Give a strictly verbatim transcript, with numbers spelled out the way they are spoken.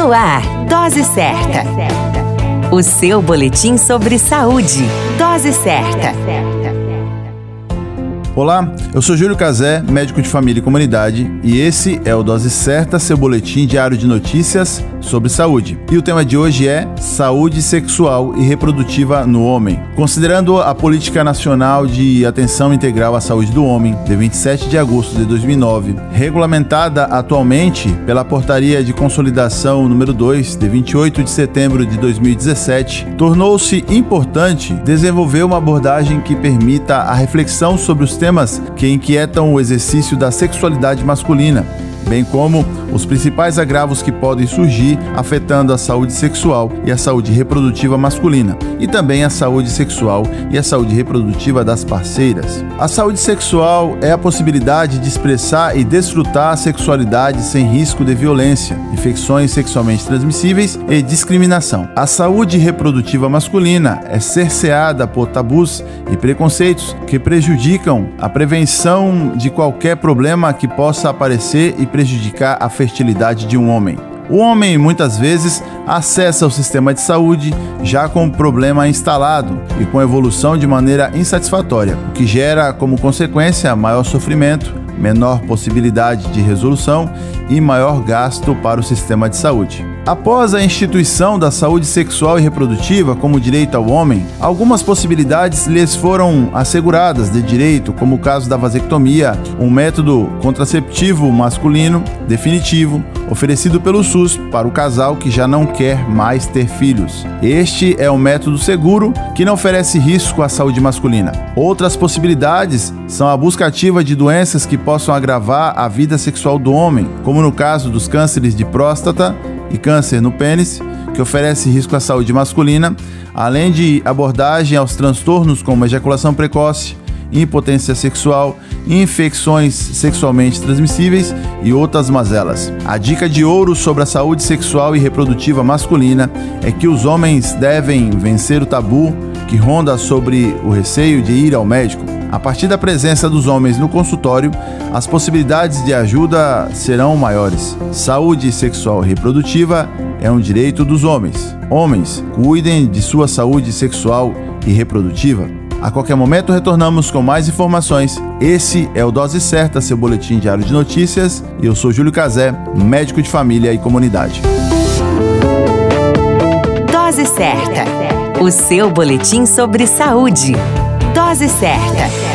No ar, Dose Certa. O seu boletim sobre saúde. Dose Certa. Olá, eu sou Júlio Cazé, médico de família e comunidade, e esse é o Dose Certa, seu boletim diário de notícias sobre saúde. E o tema de hoje é saúde sexual e reprodutiva no homem. Considerando a Política Nacional de Atenção Integral à Saúde do Homem, de vinte e sete de agosto de dois mil e nove, regulamentada atualmente pela Portaria de Consolidação número dois, de vinte e oito de setembro de dois mil e dezessete, tornou-se importante desenvolver uma abordagem que permita a reflexão sobre os temas que inquietam o exercício da sexualidade masculina, bem como os principais agravos que podem surgir afetando a saúde sexual e a saúde reprodutiva masculina, e também a saúde sexual e a saúde reprodutiva das parceiras. A saúde sexual é a possibilidade de expressar e desfrutar a sexualidade sem risco de violência, infecções sexualmente transmissíveis e discriminação. A saúde reprodutiva masculina é cerceada por tabus e preconceitos que prejudicam a prevenção de qualquer problema que possa aparecer e prejudicar a fertilidade de um homem. O homem muitas vezes acessa o sistema de saúde já com o problema instalado e com evolução de maneira insatisfatória, o que gera como consequência maior sofrimento, menor possibilidade de resolução e maior gasto para o sistema de saúde. Após a instituição da saúde sexual e reprodutiva como direito ao homem, algumas possibilidades lhes foram asseguradas de direito, como o caso da vasectomia, um método contraceptivo masculino definitivo oferecido pelo SUS para o casal que já não quer mais ter filhos. Este é um método seguro que não oferece risco à saúde masculina. Outras possibilidades são a busca ativa de doenças que possam agravar a vida sexual do homem, como no caso dos cânceres de próstata e câncer no pênis, que oferece risco à saúde masculina, além de abordagem aos transtornos como ejaculação precoce, impotência sexual, infecções sexualmente transmissíveis e outras mazelas. A dica de ouro sobre a saúde sexual e reprodutiva masculina é que os homens devem vencer o tabu que ronda sobre o receio de ir ao médico. A partir da presença dos homens no consultório, as possibilidades de ajuda serão maiores. Saúde sexual e reprodutiva é um direito dos homens. Homens, cuidem de sua saúde sexual e reprodutiva. A qualquer momento retornamos com mais informações. Esse é o Dose Certa, seu boletim diário de notícias, e eu sou Júlio Cazé, médico de família e comunidade. Dose Certa, o seu boletim sobre saúde. Dose Certa.